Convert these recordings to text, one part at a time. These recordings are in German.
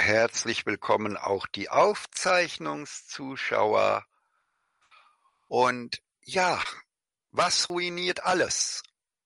Herzlich willkommen auch die Aufzeichnungszuschauer. Und ja, was ruiniert alles?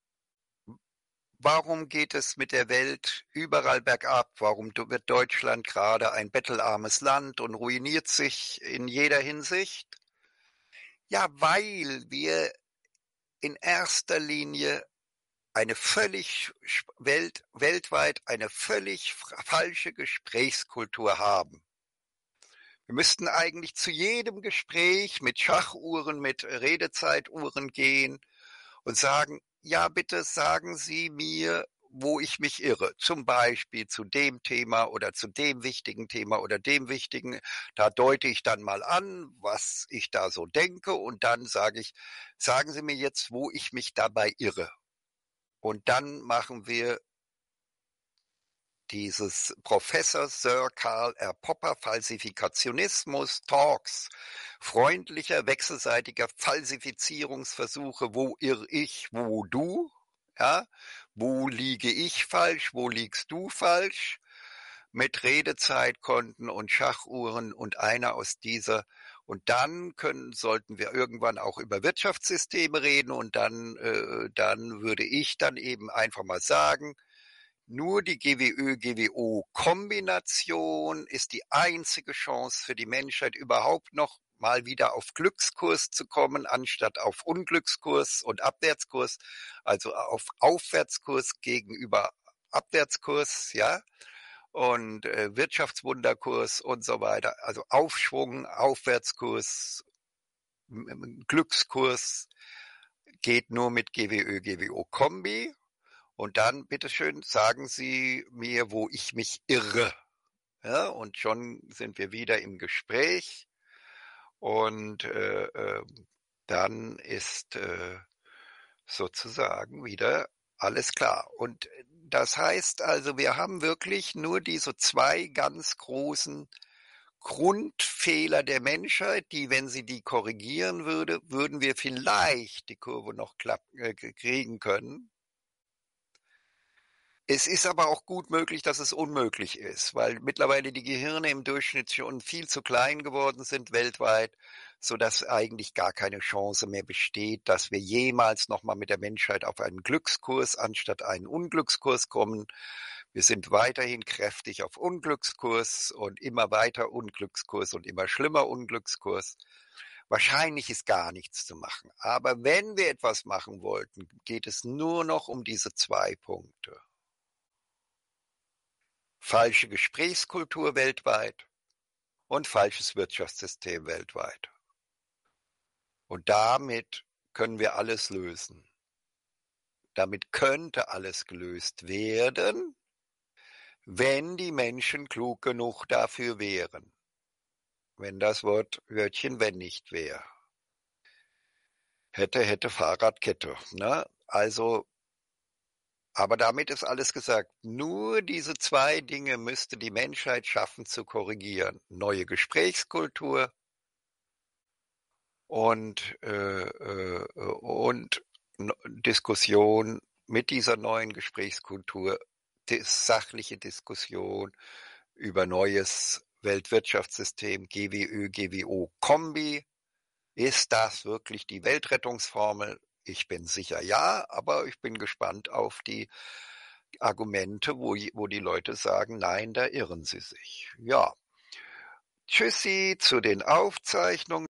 Warum geht es mit der Welt überall bergab? Warum wird Deutschland gerade ein bettelarmes Land und ruiniert sich in jeder Hinsicht? Ja, weil wir in erster Linie eine völlig weltweit eine völlig falsche Gesprächskultur haben. Wir müssten eigentlich zu jedem Gespräch mit Schachuhren, mit Redezeituhren gehen und sagen: „Ja, bitte sagen Sie mir, wo ich mich irre." Zum Beispiel zu dem Thema oder zu dem wichtigen Thema oder dem wichtigen. Da deute ich dann mal an, was ich da so denke, und dann sage ich: „Sagen Sie mir jetzt, wo ich mich dabei irre." Und dann machen wir dieses Professor Sir Karl R. Popper Falsifikationismus Talks, freundlicher wechselseitiger Falsifizierungsversuche, wo irr ich, wo du, ja, wo liege ich falsch, wo liegst du falsch, mit Redezeitkonten und Schachuhren und einer aus dieser. Und dann sollten wir irgendwann auch über Wirtschaftssysteme reden, und dann würde ich dann eben einfach mal sagen: Nur die GWÖ-GWO-Kombination ist die einzige Chance für die Menschheit, überhaupt noch mal wieder auf Glückskurs zu kommen, anstatt auf Unglückskurs und Abwärtskurs, also auf Aufwärtskurs gegenüber Abwärtskurs, ja, und Wirtschaftswunderkurs und so weiter. Also Aufschwung, Aufwärtskurs, Glückskurs geht nur mit GWÖ-GWO-Kombi. Und dann, bitteschön, sagen Sie mir, wo ich mich irre. Ja, und schon sind wir wieder im Gespräch, und dann ist sozusagen wieder alles klar. Und das heißt also, wir haben wirklich nur diese zwei ganz großen Grundfehler der Menschheit, die, wenn sie die korrigieren würde, würden wir vielleicht die Kurve noch kriegen können. Es ist aber auch gut möglich, dass es unmöglich ist, weil mittlerweile die Gehirne im Durchschnitt schon viel zu klein geworden sind weltweit, sodass eigentlich gar keine Chance mehr besteht, dass wir jemals noch mal mit der Menschheit auf einen Glückskurs anstatt einen Unglückskurs kommen. Wir sind weiterhin kräftig auf Unglückskurs und immer weiter Unglückskurs und immer schlimmer Unglückskurs. Wahrscheinlich ist gar nichts zu machen. Aber wenn wir etwas machen wollten, geht es nur noch um diese zwei Punkte. Falsche Gesprächskultur weltweit und falsches Wirtschaftssystem weltweit. Und damit können wir alles lösen. Damit könnte alles gelöst werden, wenn die Menschen klug genug dafür wären. Wenn das Wörtchen wenn nicht wäre. Hätte, Fahrradkette. Ne? Also, aber damit ist alles gesagt. Nur diese zwei Dinge müsste die Menschheit schaffen zu korrigieren. Neue Gesprächskultur und Diskussion mit dieser neuen Gesprächskultur, sachliche Diskussion über neues Weltwirtschaftssystem, GWÖ, GWO-Kombi. Ist das wirklich die Weltrettungsformel? Ich bin sicher ja, aber ich bin gespannt auf die Argumente, wo die Leute sagen, nein, da irren sie sich. Ja, tschüssi zu den Aufzeichnungen.